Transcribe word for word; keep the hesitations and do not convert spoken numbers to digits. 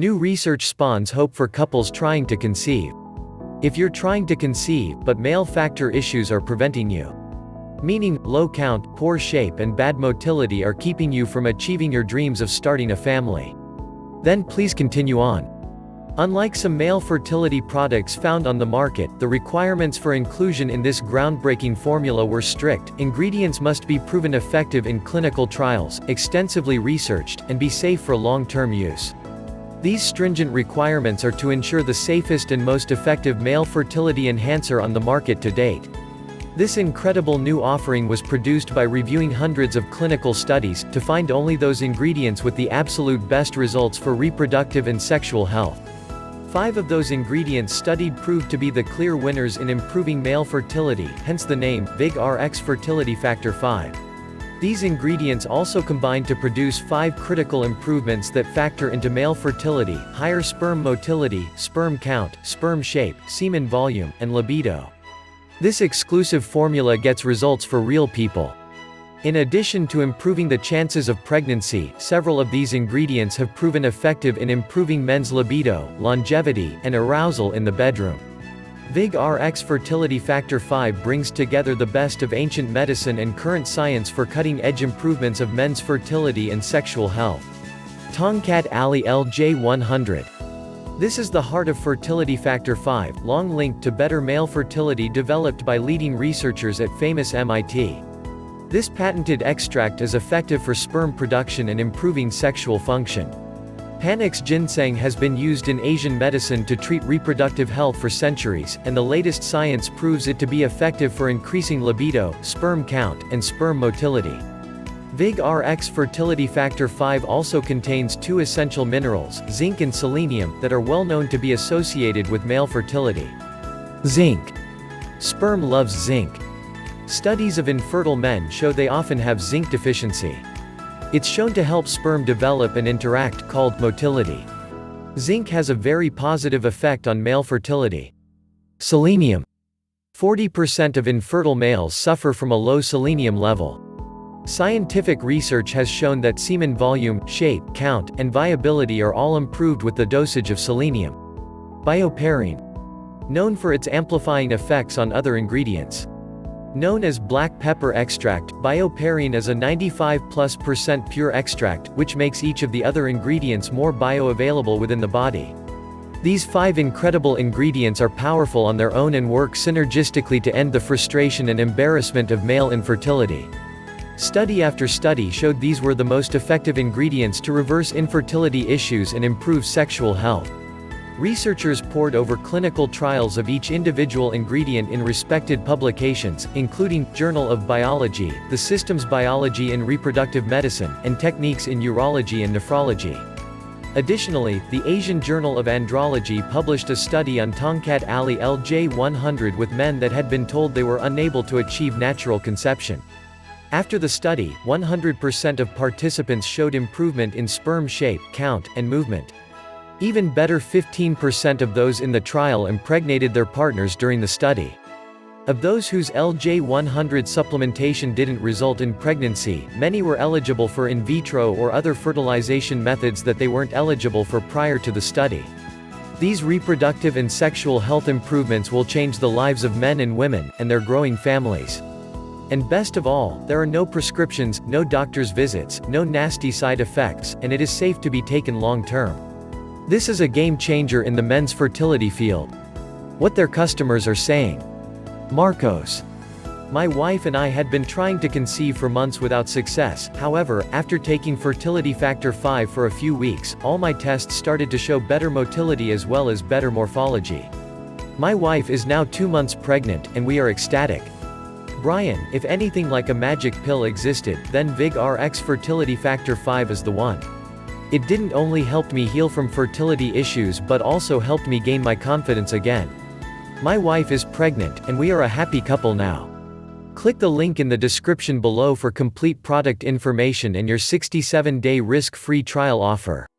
New research spawns hope for couples trying to conceive. If you're trying to conceive, but male factor issues are preventing you, meaning, low count, poor shape and bad motility are keeping you from achieving your dreams of starting a family, then please continue on. Unlike some male fertility products found on the market, the requirements for inclusion in this groundbreaking formula were strict. Ingredients must be proven effective in clinical trials, extensively researched, and be safe for long-term use. These stringent requirements are to ensure the safest and most effective male fertility enhancer on the market to date. This incredible new offering was produced by reviewing hundreds of clinical studies, to find only those ingredients with the absolute best results for reproductive and sexual health. Five of those ingredients studied proved to be the clear winners in improving male fertility, hence the name, VigRx Fertility Factor five. These ingredients also combine to produce five critical improvements that factor into male fertility: higher sperm motility, sperm count, sperm shape, semen volume, and libido. This exclusive formula gets results for real people. In addition to improving the chances of pregnancy, several of these ingredients have proven effective in improving men's libido, longevity, and arousal in the bedroom. VigRx Fertility Factor five brings together the best of ancient medicine and current science for cutting-edge improvements of men's fertility and sexual health. Tongkat Ali L J one hundred. This is the heart of Fertility Factor five, long linked to better male fertility, developed by leading researchers at famous M I T. This patented extract is effective for sperm production and improving sexual function. Panax ginseng has been used in Asian medicine to treat reproductive health for centuries, and the latest science proves it to be effective for increasing libido, sperm count, and sperm motility. VigRx Fertility Factor five also contains two essential minerals, zinc and selenium, that are well known to be associated with male fertility. Zinc. Sperm loves zinc. Studies of infertile men show they often have zinc deficiency. It's shown to help sperm develop and interact, called motility. Zinc has a very positive effect on male fertility. Selenium. forty percent of infertile males suffer from a low selenium level. Scientific research has shown that semen volume, shape, count, and viability are all improved with the dosage of selenium. Bioperine. Known for its amplifying effects on other ingredients. Known as black pepper extract, bioperine is a ninety-five plus percent pure extract, which makes each of the other ingredients more bioavailable within the body. These five incredible ingredients are powerful on their own and work synergistically to end the frustration and embarrassment of male infertility. Study after study showed these were the most effective ingredients to reverse infertility issues and improve sexual health. Researchers pored over clinical trials of each individual ingredient in respected publications, including Journal of Biology, The Systems Biology in Reproductive Medicine, and Techniques in Urology and Nephrology. Additionally, the Asian Journal of Andrology published a study on Tongkat Ali L J one hundred with men that had been told they were unable to achieve natural conception. After the study, one hundred percent of participants showed improvement in sperm shape, count, and movement. Even better, fifteen percent of those in the trial impregnated their partners during the study. Of those whose L J one hundred supplementation didn't result in pregnancy, many were eligible for in vitro or other fertilization methods that they weren't eligible for prior to the study. These reproductive and sexual health improvements will change the lives of men and women, and their growing families. And best of all, there are no prescriptions, no doctor's visits, no nasty side effects, and it is safe to be taken long-term. This is a game changer in the men's fertility field. What their customers are saying. Marcos. My wife and I had been trying to conceive for months without success. However, after taking Fertility Factor five for a few weeks, all my tests started to show better motility as well as better morphology. My wife is now two months pregnant, and we are ecstatic. Brian, if anything like a magic pill existed, then VigRx Fertility Factor five is the one. It didn't only help me heal from fertility issues but also helped me gain my confidence again. My wife is pregnant, and we are a happy couple now. Click the link in the description below for complete product information and your sixty-seven day risk-free trial offer.